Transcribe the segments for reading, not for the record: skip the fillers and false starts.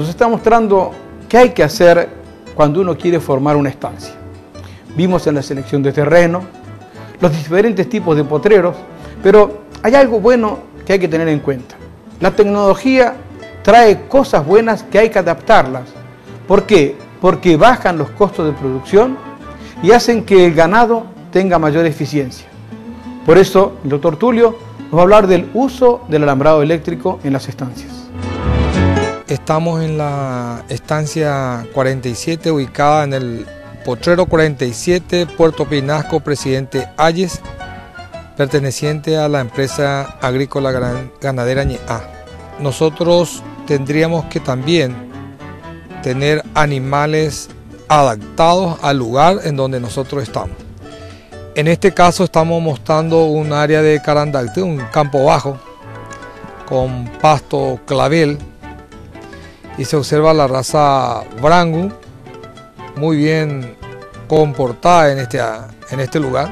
nos está mostrando qué hay que hacer cuando uno quiere formar una estancia. Vimos en la selección de terreno los diferentes tipos de potreros, pero hay algo bueno que hay que tener en cuenta. La tecnología trae cosas buenas que hay que adaptarlas. ¿Por qué? Porque bajan los costos de producción y hacen que el ganado tenga mayor eficiencia. Por eso el doctor Tulio nos va a hablar del uso del alambrado eléctrico en las estancias. Estamos en la estancia 47, ubicada en el Potrero 47, Puerto Pinasco, Presidente Hayes, perteneciente a la empresa agrícola ganadera Ñeá. Nosotros tendríamos que también tener animales adaptados al lugar en donde nosotros estamos. En este caso estamos mostrando un área de Carandacte, un campo bajo, con pasto clavel, y se observa la raza Brangu, muy bien comportada en este lugar.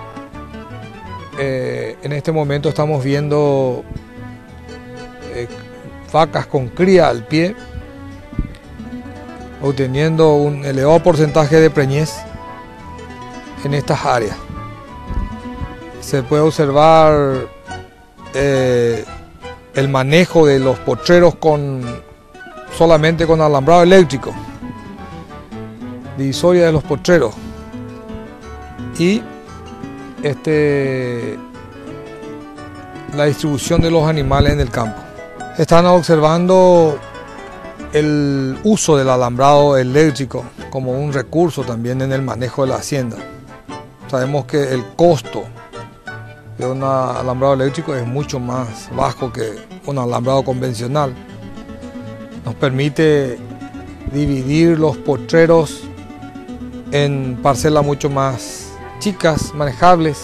En este momento estamos viendo vacas con cría al pie, obteniendo un elevado porcentaje de preñez en estas áreas. Se puede observar el manejo de los potreros solamente con alambrado eléctrico, divisoria de los potreros, y la distribución de los animales en el campo. Están observando el uso del alambrado eléctrico como un recurso también en el manejo de la hacienda. Sabemos que el costo de un alambrado eléctrico es mucho más bajo que un alambrado convencional. Nos permite dividir los potreros en parcelas mucho más chicas, manejables.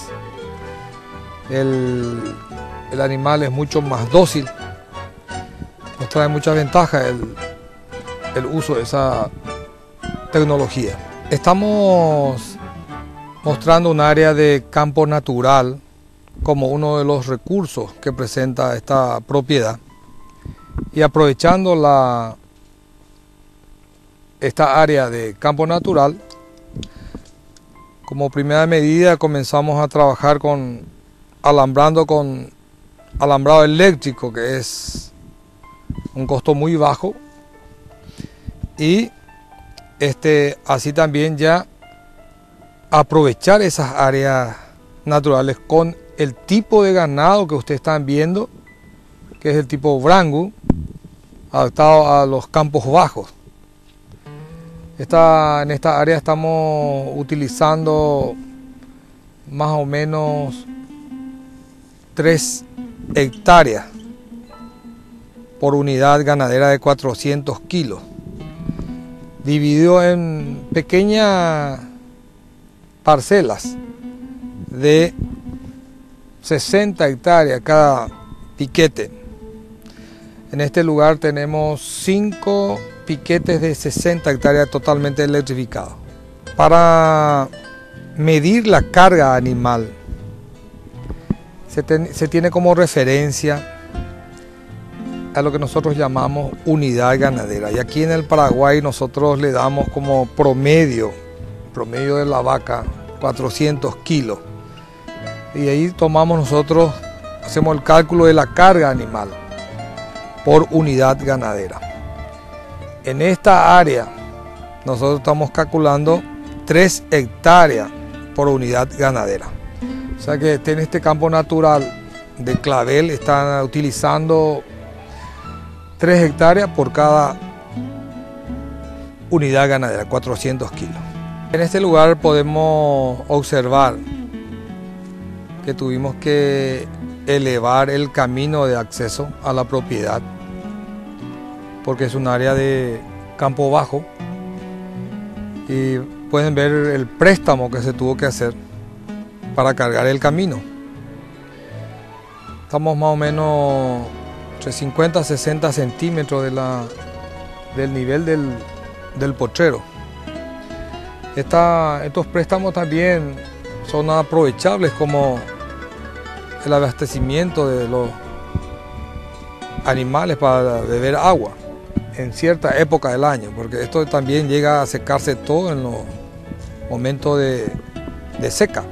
El animal es mucho más dócil. Nos trae muchas ventajas el uso de esa tecnología. Estamos mostrando un área de campo natural como uno de los recursos que presenta esta propiedad, y aprovechando esta área de campo natural, como primera medida comenzamos a trabajar con alambrado eléctrico, que es un costo muy bajo, y así también ya aprovechar esas áreas naturales con el tipo de ganado que ustedes están viendo, que es el tipo Brangu, adaptado a los campos bajos. En esta área estamos utilizando más o menos 3 hectáreas por unidad ganadera de 400 kilos, dividido en pequeñas parcelas de 60 hectáreas cada piquete. En este lugar tenemos 5 piquetes de 60 hectáreas totalmente electrificados. Para medir la carga animal se tiene como referencia a lo que nosotros llamamos unidad ganadera, y aquí en el Paraguay nosotros le damos como promedio de la vaca 400 kilos, y ahí hacemos el cálculo de la carga animal por unidad ganadera. En esta área nosotros estamos calculando 3 hectáreas por unidad ganadera. O sea que en este campo natural de clavel están utilizando 3 hectáreas por cada unidad ganadera, 400 kilos. En este lugar podemos observar que tuvimos que elevar el camino de acceso a la propiedad, porque es un área de campo bajo, y pueden ver el préstamo que se tuvo que hacer para cargar el camino. Estamos más o menos entre 50 a 60 centímetros del nivel del potrero. Estos préstamos también son aprovechables como el abastecimiento de los animales para beber agua. en cierta época del año, porque esto también llega a secarse todo en los momentos de seca.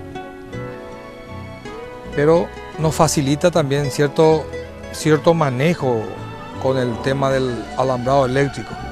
Pero nos facilita también cierto manejo con el tema del alambrado eléctrico.